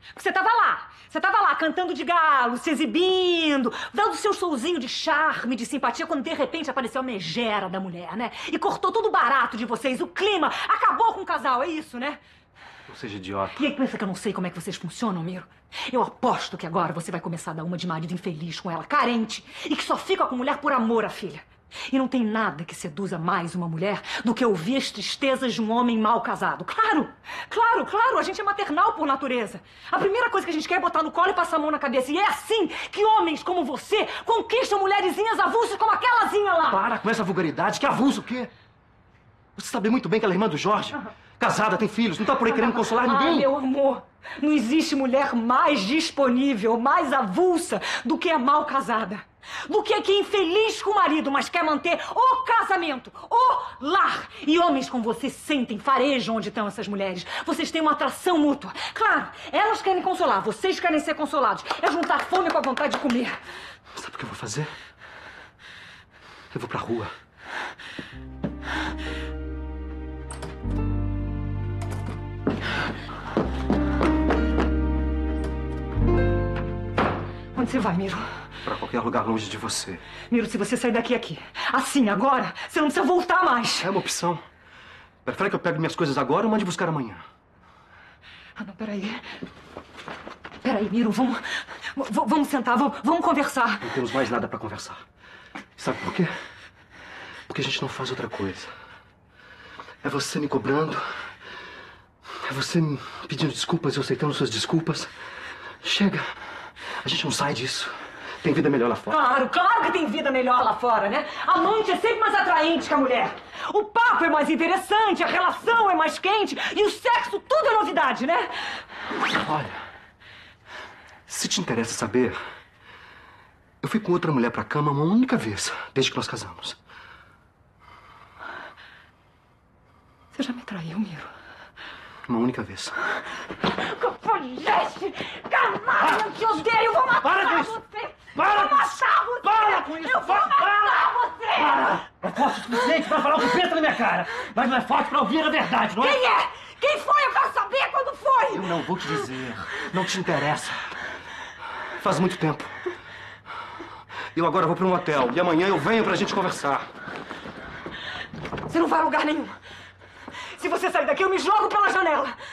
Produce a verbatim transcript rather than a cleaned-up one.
Você tava lá. Você tava lá cantando de galo, se exibindo, dando seu showzinho de charme, de simpatia, quando de repente apareceu a megera da mulher, né? E cortou todo o barato de vocês, o clima, acabou com o casal, é isso, né? Não seja idiota. E aí pensa que eu não sei como é que vocês funcionam, Miro? Eu aposto que agora você vai começar a dar uma de marido infeliz com ela, carente, e que só fica com mulher por amor à filha. E não tem nada que seduza mais uma mulher do que ouvir as tristezas de um homem mal casado. Claro, claro, claro, a gente é maternal por natureza. A primeira coisa que a gente quer é botar no colo e passar a mão na cabeça. E é assim que homens como você conquistam mulherzinhas avulsas como aquelazinha lá. Para com essa vulgaridade. Que avulso o quê? Você sabe muito bem que ela é irmã do Jorge. Casada, tem filhos, não tá por aí querendo consolar ninguém. Ah, meu amor, não existe mulher mais disponível, mais avulsa do que a mal casada. Do que a que é infeliz com o marido, mas quer manter o casamento, o lar. E homens como você sentem, farejam onde estão essas mulheres. Vocês têm uma atração mútua. Claro, elas querem consolar, vocês querem ser consolados. É juntar fome com a vontade de comer. Sabe o que eu vou fazer? Eu vou pra rua. Onde você vai, Miro? Pra qualquer lugar longe de você. Miro, se você sair daqui aqui, assim, agora, você não precisa voltar mais. É uma opção. Prefere que eu pegue minhas coisas agora ou mande buscar amanhã? Ah, não, peraí. Peraí, Miro, vamos... Vamos sentar, vamos, vamos conversar. Não temos mais nada pra conversar. Sabe por quê? Porque a gente não faz outra coisa. É você me cobrando. É você me pedindo desculpas e eu aceitando suas desculpas. Chega. A gente não sai disso. Tem vida melhor lá fora. Claro, claro que tem vida melhor lá fora, né? A amante é sempre mais atraente que a mulher. O papo é mais interessante, a relação é mais quente e o sexo, tudo é novidade, né? Olha, se te interessa saber, eu fui com outra mulher pra cama uma única vez, desde que nós casamos. Você já me traiu, Miro? Uma única vez. Cafajeste! Canalha, eu te odeio! Eu vou matar Para com isso! você! Para eu vou matar você! Para com isso! Eu vou Para! matar você! Para! É forte o suficiente pra falar o que pensa na minha cara, mas não é forte pra ouvir a verdade, não é? Quem é? Quem foi? Eu quero saber quando foi! Eu não vou te dizer. Não te interessa. Faz muito tempo. Eu agora vou pra um hotel e amanhã eu venho pra gente conversar. Você não vai a lugar nenhum. Se você sair daqui, eu me jogo pela janela.